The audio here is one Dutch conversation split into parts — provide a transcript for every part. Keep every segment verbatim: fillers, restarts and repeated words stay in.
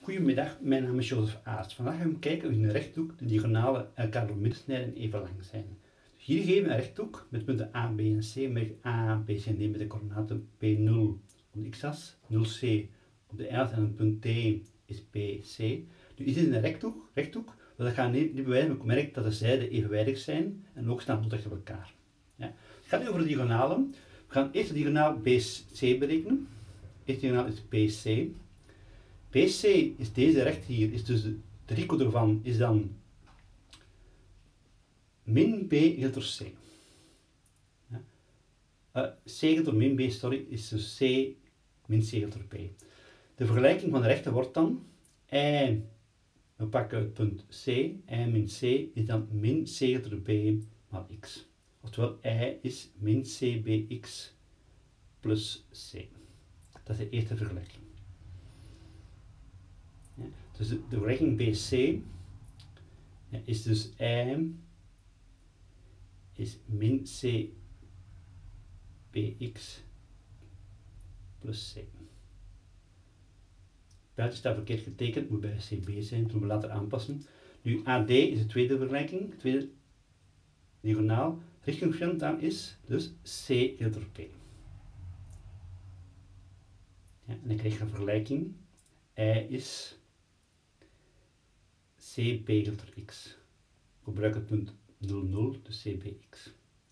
Goedemiddag, mijn naam is Jozef Aarts. Vandaag gaan we kijken of in een rechthoek de diagonalen elkaar door midden snijden even lang zijn. Dus hier geven we een rechthoek met punten A, B en C, met A, B, C en D met de coördinaten P nul op de x-as, nul C op de y-as en een punt T is P C. Nu is dit een rechthoek, rechthoek maar dat gaat niet bewijzen, maar ik merk dat de zijden evenwijdig zijn en ook staan tot op elkaar. Ja. Het gaat nu over de diagonalen. We gaan eerst de diagonaal B C berekenen. De eerste diagonaal is P C. P C is deze recht hier, is dus de driehoek ervan is dan min B gedeeld door C. Ja. Uh, C gedeeld door min B, sorry, is dus C min C gedeeld door P. De vergelijking van de rechten wordt dan y, we pakken het punt C, y min C is dan min C gedeeld door B maal x. Oftewel y is min C B x plus C. Dat is de eerste vergelijking. Ja, dus de, de vergelijking B C ja, is dus y is min C B x plus C. Buiten staat verkeerd getekend, moet bij C B zijn, dat moeten we later aanpassen. Nu A D is de tweede vergelijking, de tweede diagonaal. Richtingcoëfficiënt aan is dus C gedeeld door P. Ja, en dan krijg je een vergelijking. Y is C B gedeeld door x. We gebruiken het punt nul nul, dus C B x.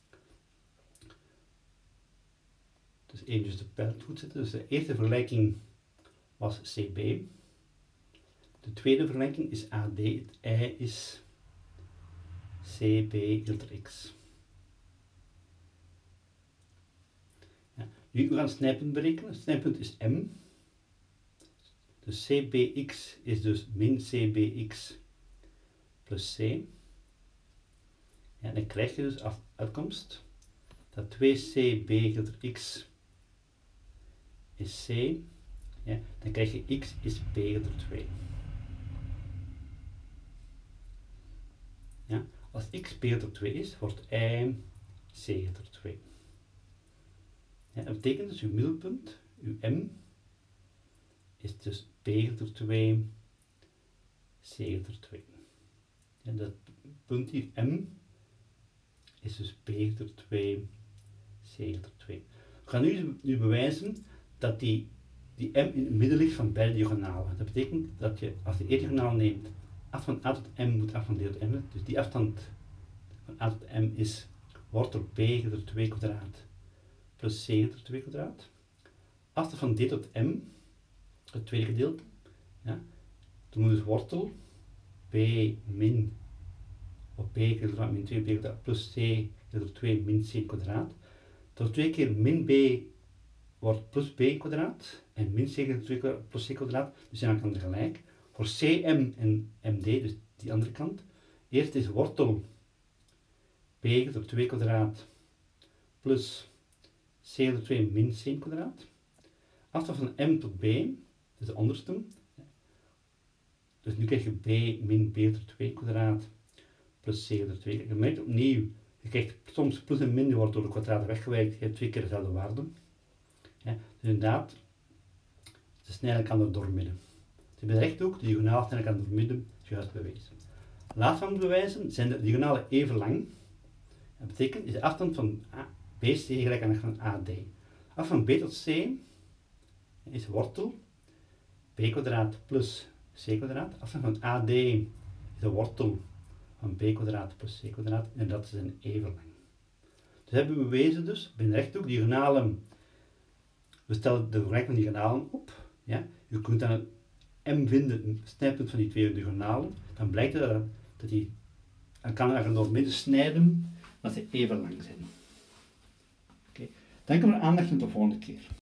Dus even de pijl goed zetten. Dus de eerste vergelijking was C B. De tweede vergelijking is A D. Het y is C B gedeeld door x. Ja, nu we gaan het snijpunt berekenen. Het snijpunt is M. Dus C B x is dus min C B x plus C. Ja, dan krijg je dus als uitkomst dat twee C B gedeeld door x is C. Ja, dan krijg je x is B gedeeld door twee. Ja, als x B gedeeld door twee is, wordt y C gedeeld door twee. Ja, dat betekent dus uw middelpunt, uw M, is dus B gedeeld door twee, C gedeeld door twee. En dat punt hier, M, is dus B gedeeld door twee, C gedeeld door twee. We gaan nu, nu bewijzen dat die, die M in het midden ligt van beide diagonalen. Dat betekent dat je, als je de eerste diagonaal neemt, af van A tot M moet af van D tot M. Dus die afstand van A tot M is wortel B gedeeld door twee kwadraat plus C gedeeld door twee kwadraat. Afstand van D tot M, het tweede gedeelte, ja, dan moet dus wortel B min op B gedeeld door min twee B kwadraat plus C gedeeld door twee min C kwadraat. Dat twee keer min B wordt plus B kwadraat en min C gedeeld door twee kwadraat plus C kwadraat, dus zijn dan gelijk. Voor C M en M D, dus die andere kant, eerst is wortel B gedeeld door twee kwadraat plus C gedeeld door twee min C kwadraat. Afstand van M tot B, dus de onderste. Dus nu krijg je B min B door twee kwadraat plus C door twee. Je merkt opnieuw, je krijgt soms plus en min wordt door de kwadraten weggewerkt, je hebt twee keer dezelfde waarde. Ja, dus inderdaad, de snelheid kan er doormidden. Dus bij de rechthoek, de diagonaal snelheid kan doormidden, is juist bewezen. Laatst van het bewijzen zijn de diagonalen even lang. Dat betekent, is de afstand van B C gelijk aan de afstand van A D. Afstand van B tot C is wortel B kwadraat plus C kwadraat. Afstand van A D is de wortel van B kwadraat plus C kwadraat en dat zijn even lang. Dus hebben we bewezen dus, bij een rechthoek, diagonalen, we stellen de vergelijking van diagonalen op. Ja. Je kunt dan M vinden, een snijpunt van die twee diagonalen, dan blijkt dat, dat die elkaar door midden snijden, dat ze even lang zijn. Okay. Dank voor de aandacht en tot de volgende keer.